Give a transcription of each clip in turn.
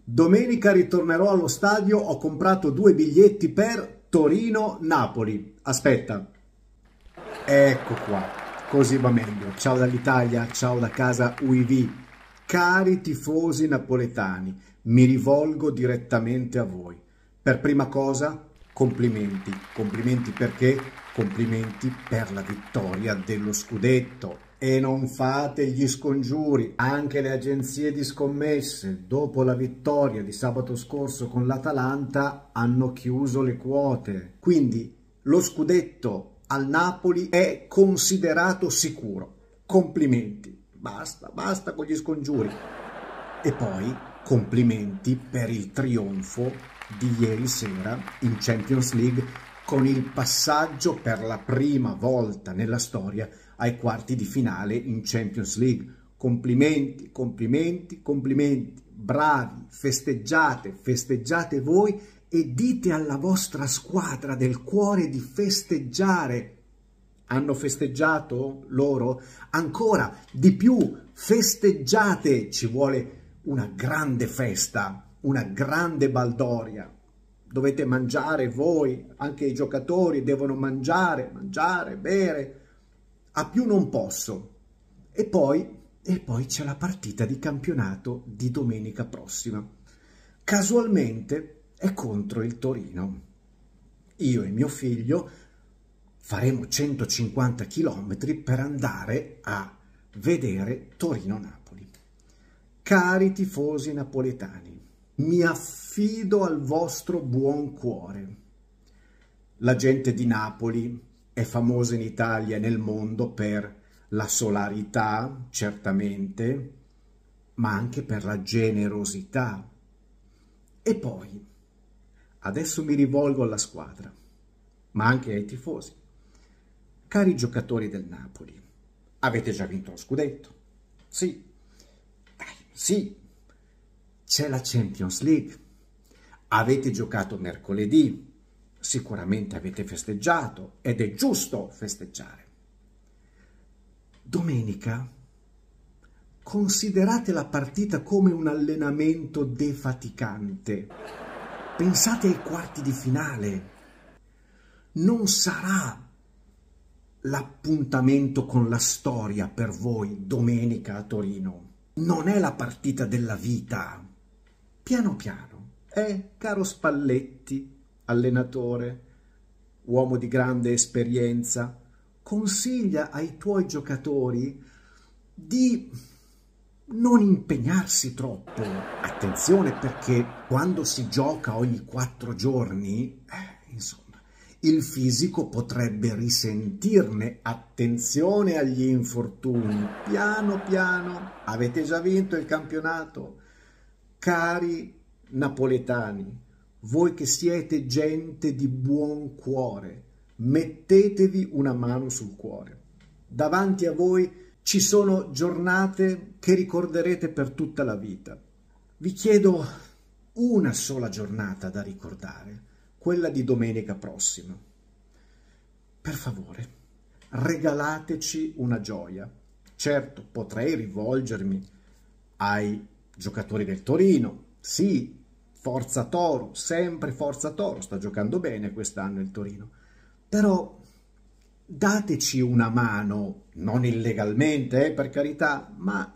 Domenica ritornerò allo stadio, ho comprato 2 biglietti per Torino-Napoli. Aspetta, ecco qua, così va meglio. Ciao dall'Italia, ciao da casa UIV. Cari tifosi napoletani, mi rivolgo direttamente a voi. Per prima cosa, complimenti. Complimenti perché? Complimenti per la vittoria dello scudetto. E non fate gli scongiuri, anche le agenzie di scommesse, dopo la vittoria di sabato scorso con l'Atalanta, hanno chiuso le quote. Quindi lo scudetto al Napoli è considerato sicuro. Complimenti, basta con gli scongiuri. E poi complimenti per il trionfo di ieri sera in Champions League con il passaggio per la prima volta nella storia ai quarti di finale in Champions League. Complimenti, complimenti, complimenti. Bravi, festeggiate voi e dite alla vostra squadra del cuore di festeggiare. Hanno festeggiato loro? Ancora di più, festeggiate! Ci vuole una grande festa, una grande baldoria. Dovete mangiare voi, anche i giocatori devono mangiare, bere. A più non posso. E poi c'è la partita di campionato di domenica prossima. Casualmente è contro il Torino. Io e mio figlio faremo 150 km per andare a vedere Torino-Napoli. Cari tifosi napoletani, mi affido al vostro buon cuore. La gente di Napoli è famosa in Italia e nel mondo per la solarità, certamente, ma anche per la generosità. E poi, adesso mi rivolgo alla squadra, ma anche ai tifosi. Cari giocatori del Napoli, avete già vinto lo scudetto? Sì, dai, sì, c'è la Champions League, avete giocato mercoledì, sicuramente avete festeggiato ed è giusto festeggiare. Domenica considerate la partita come un allenamento defaticante. Pensate ai quarti di finale. Non sarà l'appuntamento con la storia per voi domenica a Torino. Non è la partita della vita. Piano piano, caro Spalletti, allenatore, uomo di grande esperienza, consiglia ai tuoi giocatori di non impegnarsi troppo. Attenzione, perché quando si gioca ogni 4 giorni, insomma, il fisico potrebbe risentirne. Attenzione agli infortuni. Piano piano, avete già vinto il campionato. Cari napoletani, voi che siete gente di buon cuore, mettetevi una mano sul cuore. Davanti a voi ci sono giornate che ricorderete per tutta la vita. Vi chiedo una sola giornata da ricordare, quella di domenica prossima. Per favore, regalateci una gioia. Certo, potrei rivolgermi ai giocatori del Torino. Sì, Forza Toro, sempre Forza Toro, sta giocando bene quest'anno il Torino. Però dateci una mano, non illegalmente, per carità, ma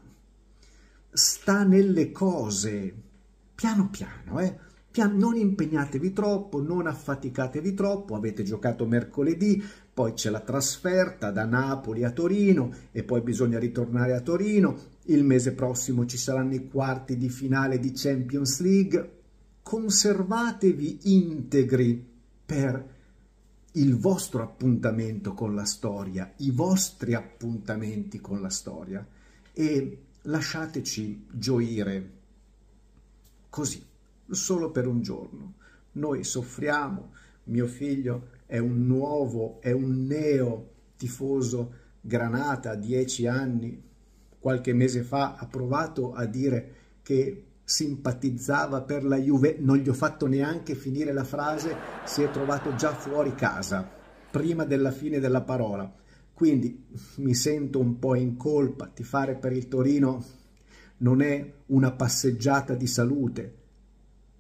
sta nelle cose, piano piano, non impegnatevi troppo, non affaticatevi troppo. Avete giocato mercoledì, poi c'è la trasferta da Napoli a Torino e poi bisogna ritornare a Torino. Il mese prossimo ci saranno i quarti di finale di Champions League. Conservatevi integri per il vostro appuntamento con la storia, i vostri appuntamenti con la storia, e lasciateci gioire così, solo per un giorno. Noi soffriamo, mio figlio è un neo tifoso Granata, 10 anni, qualche mese fa ha provato a dire che simpatizzava per la Juve, non gli ho fatto neanche finire la frase, si è trovato già fuori casa, prima della fine della parola. Quindi mi sento un po' in colpa. Tifare per il Torino non è una passeggiata di salute,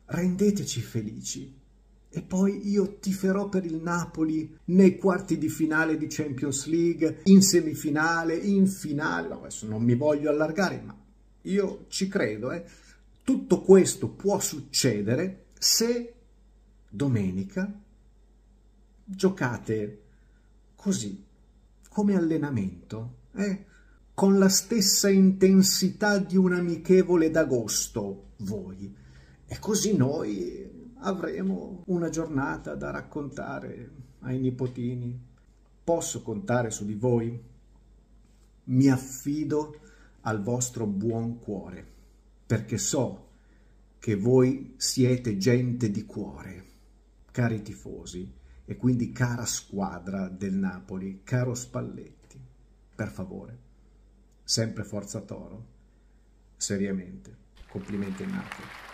rendeteci felici. E poi io tiferò per il Napoli nei quarti di finale di Champions League, in semifinale, in finale. No, adesso non mi voglio allargare, ma io ci credo. Tutto questo può succedere se domenica giocate così, come allenamento, con la stessa intensità di un amichevole d'agosto, voi. E così noi avremo una giornata da raccontare ai nipotini. Posso contare su di voi? Mi affido al vostro buon cuore, perché so che voi siete gente di cuore, cari tifosi, e quindi cara squadra del Napoli, caro Spalletti. Per favore, sempre Forza Toro, seriamente, complimenti al Napoli.